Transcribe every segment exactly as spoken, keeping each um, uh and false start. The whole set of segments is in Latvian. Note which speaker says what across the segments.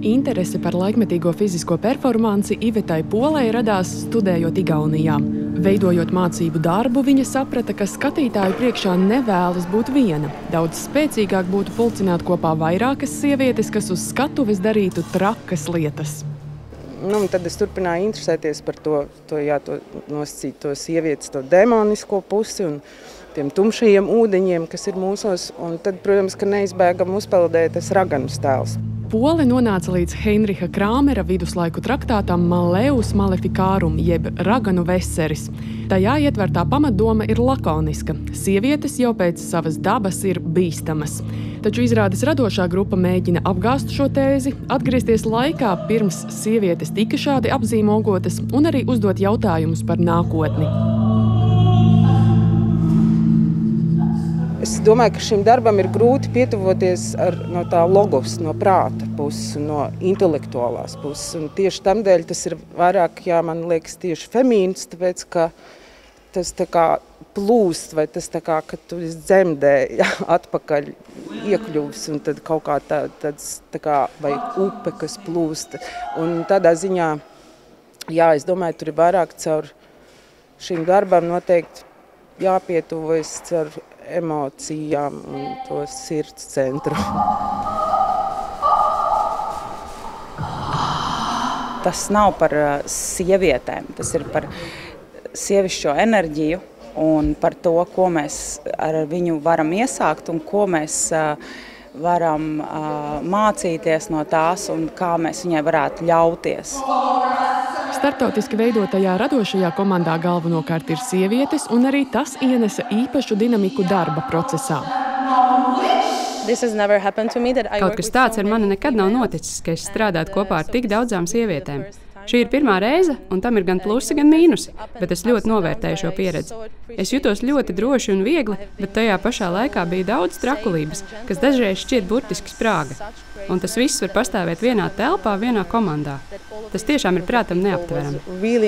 Speaker 1: Interese par laikmetīgo fizisko performanci Ivetai Polei radās studējot Igaunijā. Veidojot mācību darbu, viņa saprata, ka skatītāju priekšā nevēlas būt viena. Daudz spēcīgāk būtu pulcināt kopā vairākas sievietes, kas uz skatuves darītu trakas lietas.
Speaker 2: Nu, tad es turpināju interesēties par to, to, jā, to nosacīt to sievietes, to demonisko pusi un tiem tumšajiem ūdeņiem, kas ir mūsos. Un tad, protams, ka neizbēgam uzpeldēja tas raganas tēls.
Speaker 1: Pole nonāca līdz Heinricha Krāmera viduslaiku traktātam Malleus Maleficarum, jeb raganu veseris. Tajā ietvertā pamatdoma ir lakoniska. Sievietes jau pēc savas dabas ir bīstamas. Taču izrādes radošā grupa mēģina apgāzt šo tēzi, atgriezties laikā, pirms sievietes tika šādi apzīmogotas, un arī uzdot jautājumus par nākotni.
Speaker 2: Es domāju, ka šim darbam ir grūti pietuvoties ar, no tā logos, no prāta puses un no intelektuālās puses. Un tieši tamdēļ tas ir vairāk, jā, man liekas, tieši femīns, tāpēc, ka tas tā kā plūst, vai tas tā kā, ka tu dzemdē, jā, atpakaļ iekļuvis, un tad kaut kā tā, tāds, tā kā, vai upe, kas plūst. Un tādā ziņā, jā, es domāju, tur ir vairāk caur šim darbam noteikti jāpietuvojas caur emocijām un to sirds centru.
Speaker 3: Tas nav par sievietēm, tas ir par sievišķo enerģiju un par to, ko mēs ar viņu varam iesākt un ko mēs varam mācīties no tās un kā mēs viņai varētu ļauties.
Speaker 1: Startautiski veidotajā radošajā komandā galvenokārt ir sievietes, un arī tas ienesa īpašu dinamiku darba procesā.
Speaker 4: Kaut kas tāds ar mani nekad nav noticis, ka es strādātu kopā ar tik daudzām sievietēm. Šī ir pirmā reize, un tam ir gan plusi, gan mīnusi, bet es ļoti novērtēju šo pieredzi. Es jutos ļoti droši un viegli, bet tajā pašā laikā bija daudz trakulības, kas dažreiz šķiet burtiski sprāga. Un tas viss var pastāvēt vienā telpā, vienā komandā. Tas tiešām ir prātam neaptverami.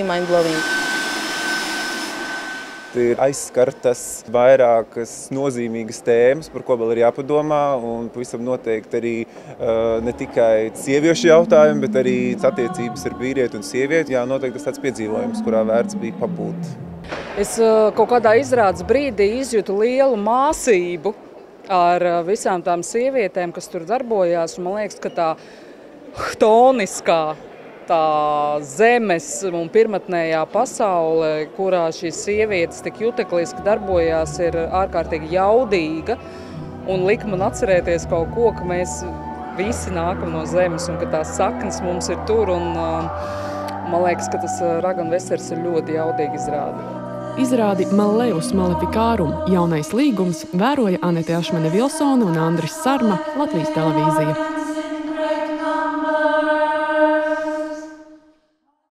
Speaker 5: Ir aizskartas vairākas nozīmīgas tēmas, par ko vēl ir jāpadomā, un pavisam noteikti arī uh, ne tikai sieviešu jautājumi, bet arī attiecības ar vīrieti un sievieti. Jā, noteikti tas tāds piedzīvojums, kurā vērts bija pabūt.
Speaker 6: Es uh, kaut kādā izrādes brīdī izjūtu lielu māsību ar uh, visām tām sievietēm, kas tur darbojās, un man liekas, ka tā chtoniskā, tā zemes un pirmatnējā pasaule, kurā šīs sievietes tik jutekliski darbojās, ir ārkārtīgi jaudīga un lika man atcerēties kaut ko, ka mēs visi nākam no zemes un ka tās saknes mums ir tur, un man liekas, ka tas raganu veseris ir ļoti jaudīgi izrādi.
Speaker 1: Izrādi Malleus Maleficarum jaunais līgums vēroja Anete Ašmane Vilsone un Andris Sarma, Latvijas televīzija.